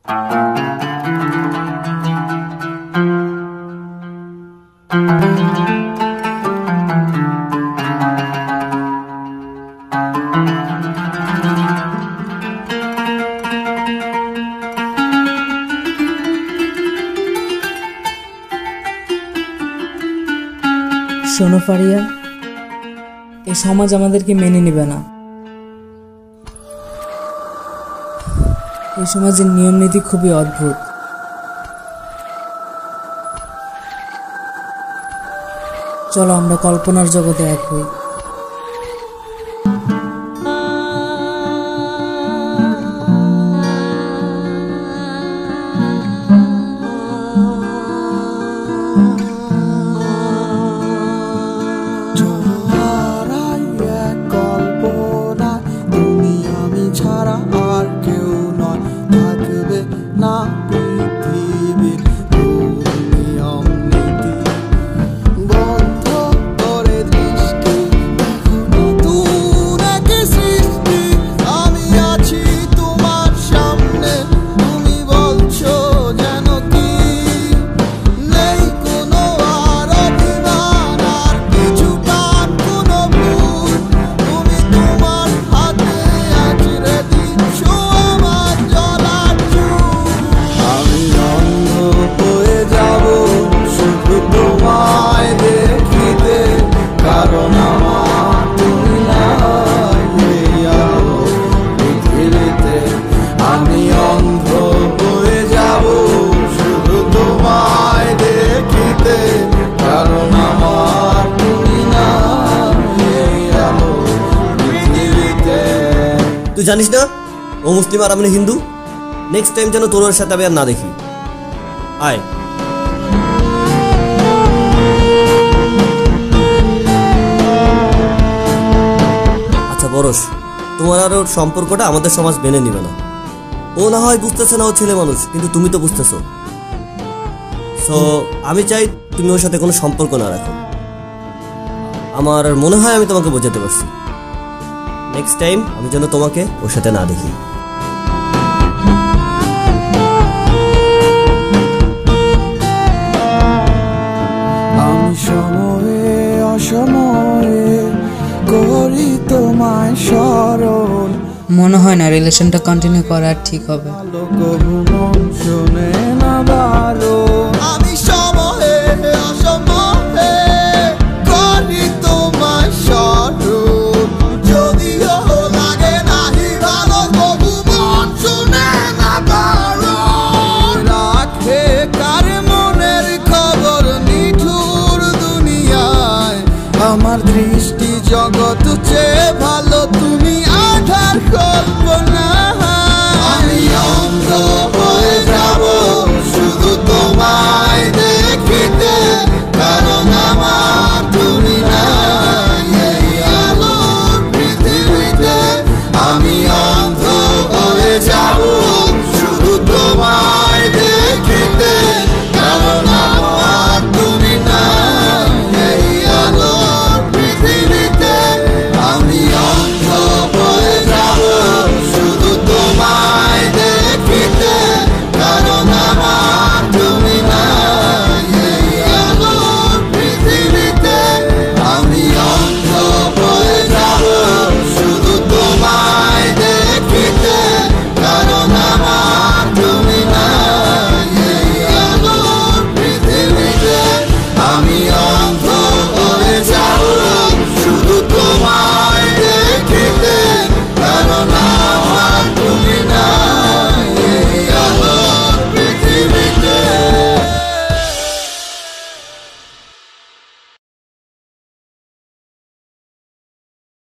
শোনো ফারিয়া, এই সমাজ আমাদেরকে মেনে নেবে না। এই সমাজের নিয়ম নীতি খুবই অদ্ভুত। চলো আমরা কল্পনার জগতে এক হই। তুই জানিস না ও মুসলিম আর আমি হিন্দু? নেক্সট টাইম যেন তোর সাথে আমি আর না দেখি। আয়। আচ্ছা পরশ, তোমার আর ওর সম্পর্কটা আমাদের সমাজ মেনে নিবে না। ও না হয় বুঝতেছে না ও ছেলে মানুষ, কিন্তু তুমি তো বুঝতেছো। সো আমি চাই তুমি ওর সাথে কোনো সম্পর্ক না রাখো। আমার মনে হয় আমি তোমাকে বোঝাতে পারছি। নেক্সট টাইম আমি যেন তোমাকে ওর সাথে না দেখি। আমি সময়ে অসময়ে করি তোমায় স্মরণ। মনে হয় না রিলেশনটা কন্টিনিউ করা ঠিক হবে। শুনে না ভালো আমি